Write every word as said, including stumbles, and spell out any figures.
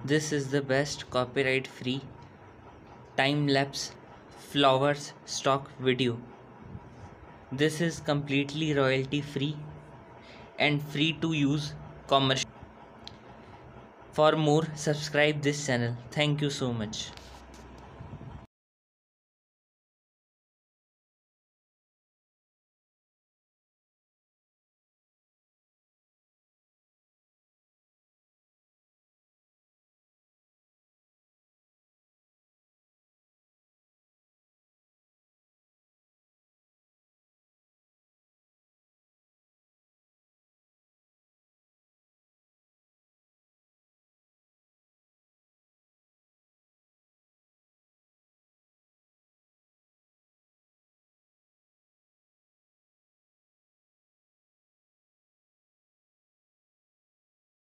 This is the best copyright free time lapse flowers stock video. This is completely royalty free and free to use commercial. For more, subscribe this channel. Thank you so much.